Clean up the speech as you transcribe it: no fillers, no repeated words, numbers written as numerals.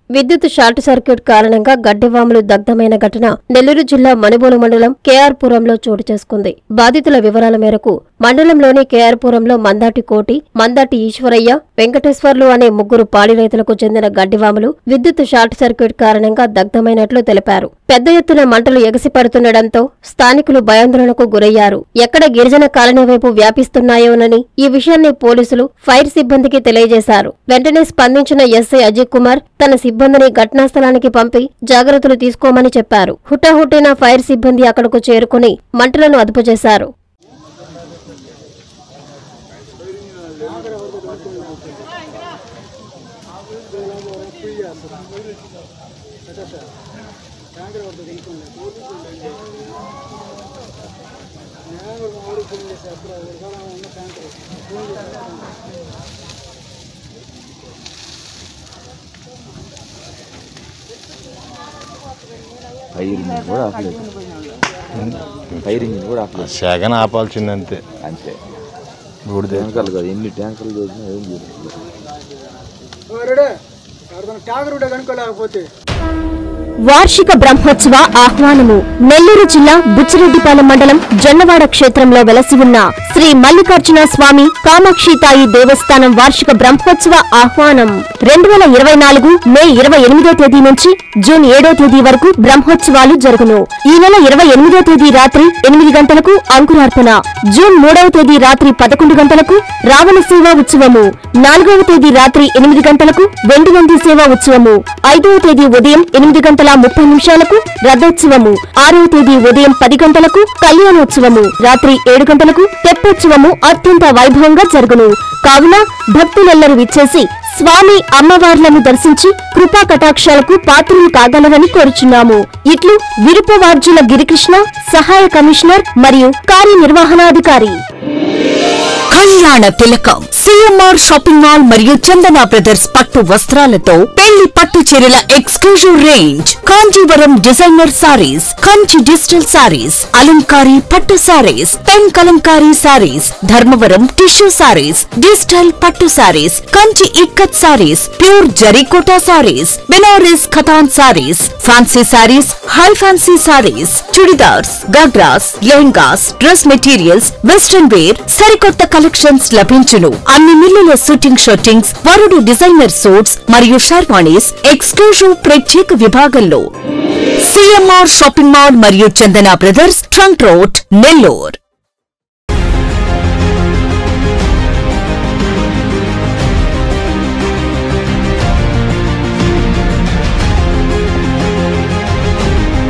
విద్యుత్ short circuit కారణంగా గడ్డివాములు దగ్ధమైన ఘటన నెల్లూరు జిల్లా మనుబోలు మండలం కేఆర్పురంలో చోటు చేసుకుంది. బాధితుల వివరాల మేరకు మండలంలోని కేఆర్పురంలో మందాటి కోటి, మందాటి ఈశ్వరయ్య, వెంకటేశ్వర్లు అనే ముగ్గురు పాడి రైతులకు చెందిన గడ్డివాములు విద్యుత్ షార్ట్ సర్క్యూట్ కారణంగా దగ్ధమైనట్లు తెలిపారు. పెద్ద ఎత్తున మంటలు ఎగసిపడుతుండటంతో స్థానికులు భయాందోళనకు గురయ్యారు. ఎక్కడ గిరిజన కాలనీ వైపు వ్యాపిస్తున్నాయోనని ఈ విషయాన్ని పోలీసులు, ఫైర్ సిబ్బందికి తెలియజేశారు. వెంటనే స్పందించిన ఎస్ఐ అజయ్ కుమార్ తన సిబ్బందిని ఘటనా స్థలానికి పంపి జాగ్రత్తలు తీసుకోమని చెప్పారు. హుటాహుటిన ఫైర్ సిబ్బంది అక్కడకు చేరుకుని మంటలను అదుపు చేశారు. ఫైరింగ్ కూడా సెగన్ ఆపాల్సిందంతే. అంతే. మూడు ట్యాంకర్లు కాదు, ఎన్ని ట్యాంకర్లు చేసినా ఏం చేయలేదు. వార్షిక బ్రహ్మోత్సవ ఆహ్వానము. నెల్లూరు జిల్లా బుచ్చిరెడ్డిపాలెం మండలం జొన్నవాడ క్షేత్రంలో వెలసి ఉన్న శ్రీ మల్లికార్జున స్వామి కామాక్షితాయి దేవస్థానం వార్షిక బ్రహ్మోత్సవ ఆహ్వానం 2024 మే 28వ తేదీ నుంచి జూన్ 7వ తేదీ వరకు బ్రహ్మోత్సవాలు జరుగును. ఈ నెల 28వ తేదీ రాత్రి 8 గంటలకు అంకురార్పణ, జూన్ 3వ తేదీ రాత్రి 11 గంటలకు రావణ సేవా ఉత్సవము, 4వ తేదీ రాత్రి 8 గంటలకు వెండి నంది సేవా ఉత్సవము, 5వ తేదీ ఉదయం 8:30 రథోత్సవము, 6వ తేదీ ఉదయం 10 గంటలకు కళ్యాణోత్సవము, రాత్రి 7 గంటలకు తెప్పోత్సవము అత్యంత వైభవంగా జరుగును. కావున భక్తులెల్లరూ విచ్చేసి స్వామి అమ్మవార్లను దర్శించి కృపా కటాక్షాలకు పాత్రలు కాగలరని కోరుచున్నాము. ఇట్లు విరుపవార్జుల గిరికృష్ణ, సహాయ కమిషనర్ మరియు కార్యనిర్వహణాధికారి. కళ్యాణ తిలకం సిఎంఆర్ షాపింగ్ మాల్ మరియు చందన బ్రదర్స్ పట్టు వస్త్రాలతో పెళ్లి పట్టు చీరల exclusive range, Kanjivaram designer saris, Kanchi digital saris, అలంకారీ పట్టు saris, pen Kalamkari saris, Dharmavaram tissue saris, digital పట్టు saris, Kanchi ikat saris, pure Zarikota saris, Benaras Khatan saris, fancy saris, high fancy saris, chudidars, ghagras, lehengas, dress materials, western wear, సరికొత్త కలెక్షన్స్ లభించును. అన్ని మిల్లుల షూటింగ్ షర్టింగ్స్, వరుడు డిజైనర్ సూట్స్ మరియు షర్వాణీస్ ఎక్స్క్లూజివ్ ప్రత్యేక విభాగంలో. సిఎంఆర్ షాపింగ్ మాల్ మరియు Chandana brothers, trunk road, Nellore.